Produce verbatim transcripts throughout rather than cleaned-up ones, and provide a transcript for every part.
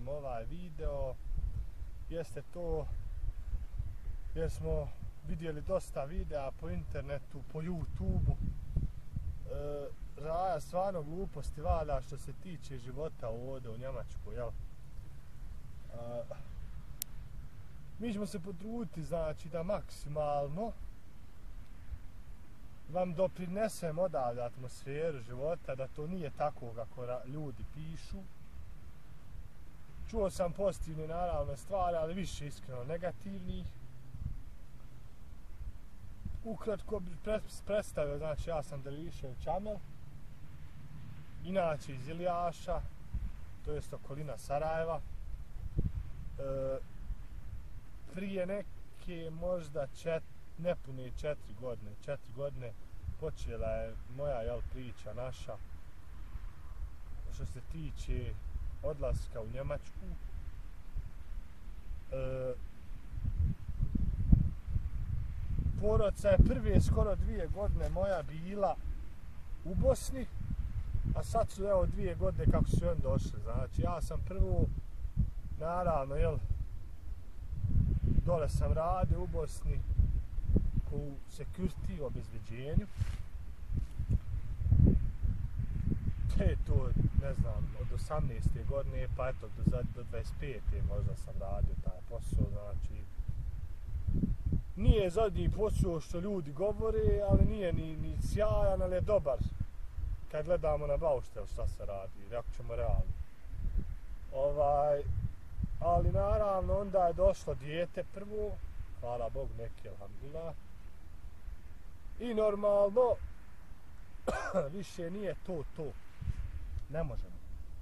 ovaj video jeste to jer smo vidjeli dosta videa po internetu, po YouTubeu. E, Raja stvarno gluposti valja što se tiče života ovdje u Njemačkoj, jel? E, mi ćemo se potruditi, znači, da maksimalno vam doprinesem odavde atmosferu života, da to nije tako kako ljudi pišu. Čuo sam pozitivne naravne stvari, ali više iskreno negativnih. Ukratko bih predstavio, znači ja sam Dervišević Amel, inače iz Ilijaša, to jest okolina Sarajeva. E, prije neke možda čet, nepune četiri godine, četiri godine počela je moja jel, priča naša što se tiče odlaska u Njemačku. E, Porodica je prve skoro dvije godine moja bila u Bosni, a sad su evo dvije godine kako su oni došli. Znači ja sam prvo, naravno, jel, dole sam radio u Bosni u security, obezbeđenju. Te to, ne znam, od osamnaeste godine, pa eto do, do dvadeset pete možda sam radio taj posao, znači nije zadnji posao što ljudi govore, ali nije ni, ni sjajan, ali je dobar. Kad gledamo na bauštel šta se radi, ako ćemo realno. Ovaj, ali naravno onda je došlo dijete prvo, hvala Bogu neki, alhamdulillah. I normalno, više nije to to. Ne možemo.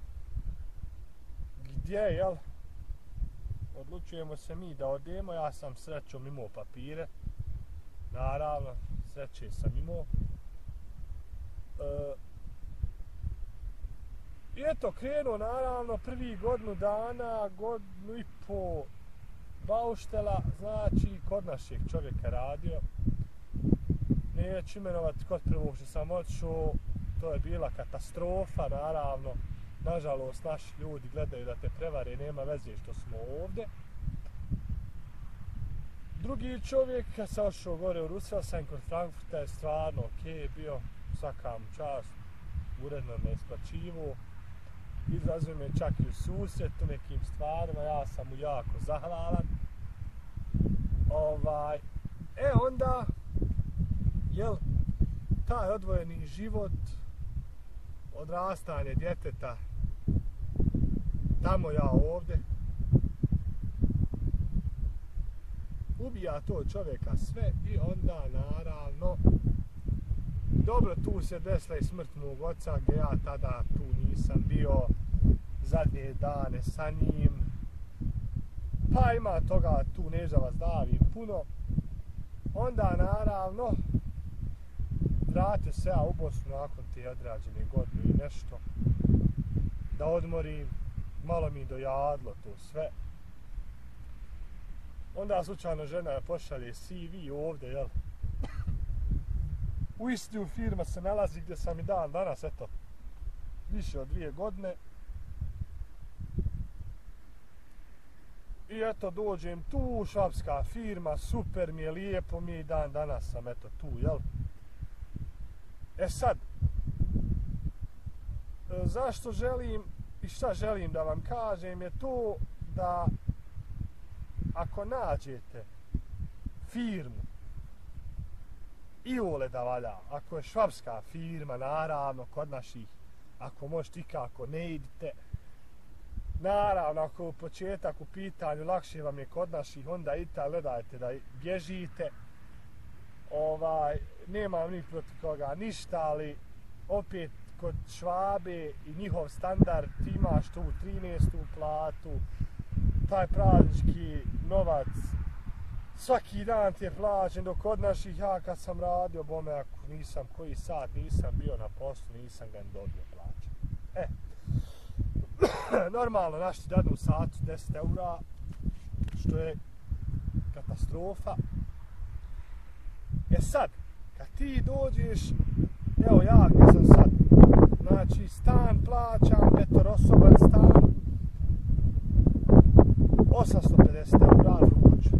Gdje, jel? Odlučujemo se mi da odemo, ja sam srećom imao papire, naravno, sreće sam imao. E, I eto, krenuo naravno prvi godinu dana, godinu i po bauštela, znači kod našeg čovjeka radio. Neću imenovati kod prvog što sam otišao, to je bila katastrofa, naravno. Nažalost, naši ljudi gledaju da te prevare, nema veze što smo ovdje. Drugi čovjek, kad sam ošao gore u Rüsselsheim kod Frankfurta, je stvarno ok, bio svaka mu čast, uredno me isplaćivo. Izrazio me čak i u susretu nekim stvarima, ja sam mu jako zahvalan. Ovaj, e onda, jel, taj odvojeni život, odrastanje djeteta, tamo ja ovdje, ubija to čovjeka sve i onda naravno, dobro tu se desila i smrt mog oca gdje ja tada tu nisam bio zadnje dane sa njim, pa ima toga tu neža vas davim puno. Onda naravno vratio se ja u Bosnu nakon te odrađene godine i nešto, da odmorim, malo mi dojadlo to sve. Onda slučajno žena pošalje C V ovdje, jel? U istinu firma se nalazi gdje sam i dan danas, eto, više od dvije godine. I eto, dođem tu, švapska firma, super mi je, lijepo mi je i dan danas sam eto tu, jel? E sad, zašto želim i šta želim da vam kažem je to da ako nađete firmu iole da valja, ako je švapska firma, naravno, kod naših, ako možete ikako, ne idite. Naravno, ako u početak u pitanju lakše vam je kod naših, onda idite, gledajte da bježite. Ovaj, nemam ni protiv koga ništa, ali opet kod Švabe i njihov standard ti imaš tu trinaestu platu, taj praznički novac, svaki dan ti je plaćen, dok kod naših, ja kad sam radio, bome ako nisam koji sat nisam bio na poslu, nisam ga ni dobio plaćen. E, normalno naši ti dadu u satu deset eura, što je katastrofa. E sad, kad ti dođeš, evo ja gdje sam sad, znači stan plaćam, petorosoban stan, osamsto pedeset eura ruč.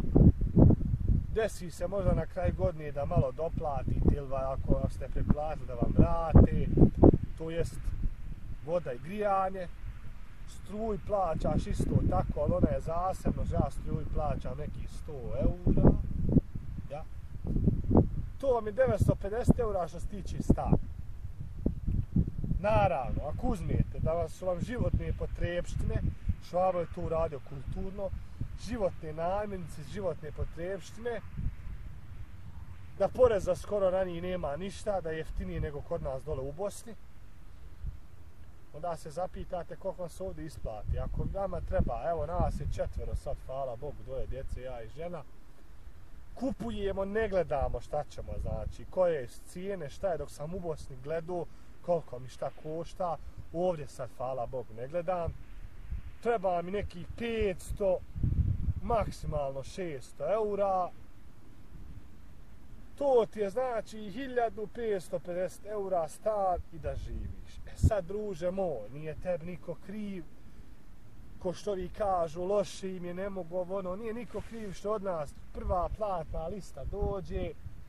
Desi se možda na kraj godine da malo doplatite ili ako ste preplatili da vam vrate, to jest voda i grijanje. Struj plaćaš isto tako, ali ona je zasebno, ja struj plaćam nekih sto eura. Ja. To vam je devetsto pedeset eura što se tiče stana. Naravno, ako uzmijete da vas su vam životne potrebštine, Švabo je to uradio kulturno, životne namirnice, životne potrebštine, da poreza skoro ranije nema ništa, da je jeftinije nego kod nas dole u Bosni, onda se zapitate koliko vam se ovdje isplati. Ako nama treba, evo nas je četvero sad, hvala Bogu, dvoje djece, ja i žena, kupujemo, ne gledamo šta ćemo, znači, koje su cijene, šta je dok sam u Bosni gledao, koliko mi šta košta, ovdje sad, hvala Bogu, ne gledam. Treba mi nekih petsto, maksimalno šesto eura. To ti je znači hiljadu petsto pedeset eura stan i da živiš. E sad, druže moj, nije tebi niko kriv, ko što vi kažu, loši im je, ne mogu ono, nije niko kriv što od nas prva platna lista dođe,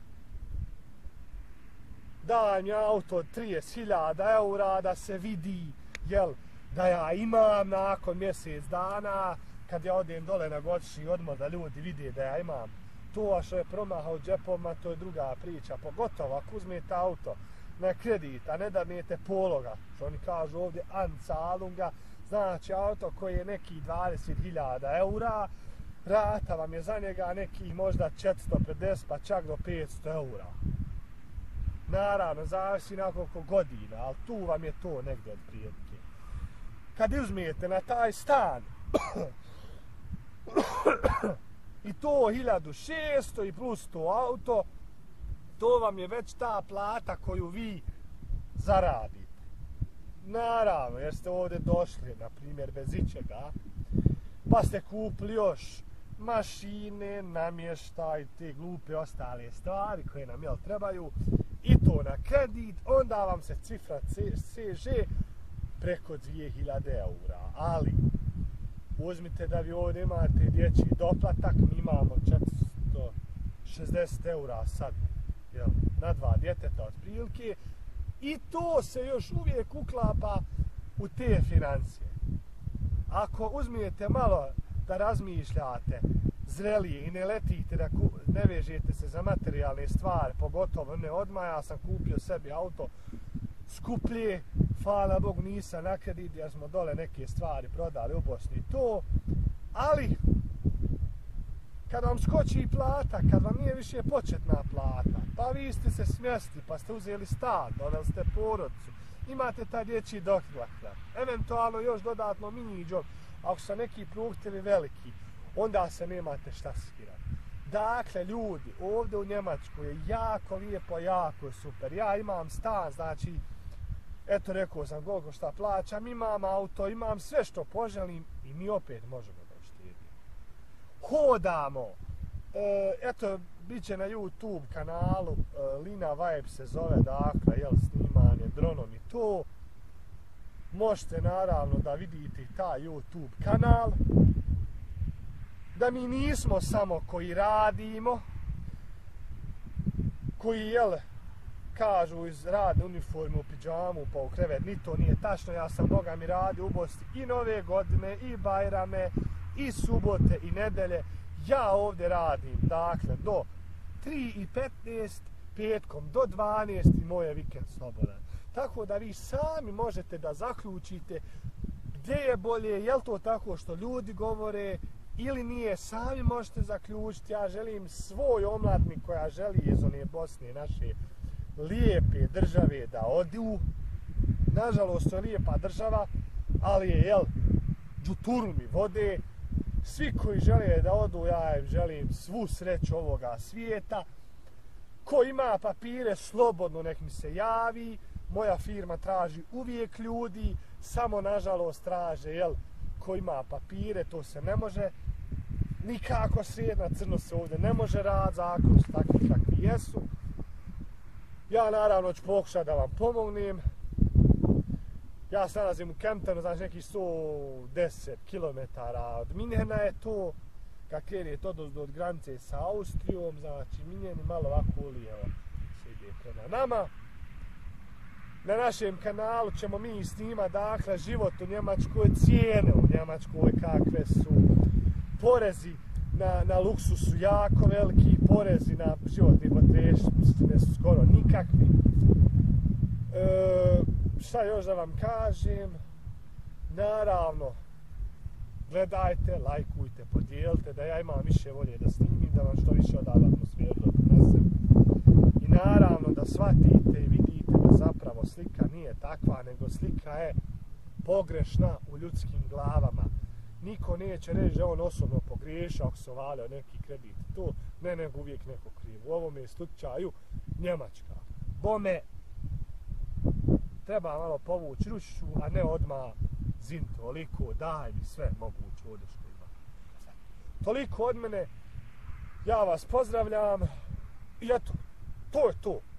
daj mi auto od trideset hiljada eura da se vidi, jel, da ja imam nakon mjesec dana, kad ja odem dole na godišnji odmor, da ljudi vide da ja imam to, a što je promahao džepovima, to je druga priča. Pogotovo ako uzmete auto na kredit, a ne da mijete pologa, što oni kažu ovdje Anzalunga, znači auto koji je neki dvadeset hiljada eura, rata vam je za njega nekih možda četiristo pedeset pa čak do petsto eura. Naravno, zavisi na koliko godina, ali tu vam je to negdje od prilike. Kad uzmijete na taj stan i to hiljadu šesto i plus to auto, to vam je već ta plata koju vi zaradite. Naravno, jer ste ovdje došli, na primjer, bez ičega, pa ste kupili još mašine, namještaj, te glupe ostale stvari koje nam jel trebaju, i to na kredit, onda vam se cifra seže preko dvije hiljade eura. Ali, uzmite da vi ovdje imate dječji doplatak, mi imamo četiristo šezdeset eura sad, jel, na dva djeteta otprilike, i to se još uvijek uklapa u te financije. Ako uzmijete malo da razmišljate zrelije i ne letite, da ne vežete se za materijalne stvari, pogotovo ne odmah, ja sam kupio sebi auto skuplje, hvala Bogu nisam na kredit jer smo dole neke stvari prodali u Bosni to, ali kad vam skoči plata, kad vam nije više početna plata, pa vi ste se smjestili, pa ste uzeli stan, doveli ste porodicu, imate taj dječji doplatak, eventualno još dodatno mini job, ako su neki prohtjevi veliki, onda se nemate šta skirati. Dakle, ljudi, ovdje u Njemačkoj je jako lijepo, jako super. Ja imam stan, znači, eto rekao sam koliko šta plaćam, imam auto, imam sve što poželim i mi opet možemo da uštedimo. Hodamo, e, eto, bit će na YouTube kanalu, e, Lina Vibe se zove, dakle, jel, snimanje dronom i to. Možete naravno da vidite taj YouTube kanal. Da mi nismo samo koji radimo, koji, jel, kažu iz radne uniforme u pidžamu pa u krevet, ni to nije tačno, ja sam Boga mi radio u Bosni i nove godine, i bajrame, i subote, i nedelje, ja ovdje radim, dakle, do tri i petnaest, petkom do dvanaest i moje vikend slobodan. Tako da vi sami možete da zaključite gdje je bolje, je li to tako što ljudi govore, ili nije, sami možete zaključiti. Ja želim svoj omladnik koja želi iz one Bosne, naše lijepe države, da odu. Nažalost, to je lijepa država, ali je, jel, džuturu mi vode. Svi koji žele da odu, ja im želim svu sreću ovoga svijeta. Ko ima papire, slobodno nek mi se javi. Moja firma traži uvijek ljudi, samo nažalost traže, jel, ko ima papire, to se ne može nikako sred na crno se ovdje ne može rad, zakon su takvi kakvi jesu. Ja naravno ću pokušati da vam pomognem. Ja se nalazim u Kemptonu, znači nekih sto deset kilometara od Minhena je to, kad krenete odozdo od granice sa Austrijom, znači Minhen i malo ovako ulijevo se ide prema nama. Na našem kanalu ćemo mi snimati dakle život u Njemačkoj, cijene u Njemačkoj, kakve su porezi na, na luksus su jako veliki, porezi na životne potrepštine su skoro nikakvi. E, šta još da vam kažem? Naravno, gledajte, lajkujte, podijelite, da ja imam više volje da snimim, da vam što više odavde atmosferu doprinesem. I naravno da shvatite i vidite da zapravo slika nije takva, nego slika je pogrešna u ljudskim glavama. Niko neće reći da on osobno pogriješao ako se ovalio neki kredit. To ne, nego uvijek neko kriv. U ovom je slučaju Njemačka. Bome, treba malo povući ručicu, a ne odmah zin toliko, daj mi sve moguće ovdje što ima. Toliko od mene, ja vas pozdravljam i eto, to je to.